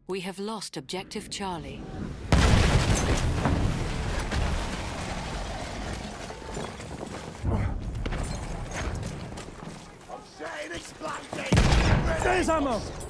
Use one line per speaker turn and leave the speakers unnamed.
We have lost Objective Charlie.
I'm saying explosive!
There's ammo!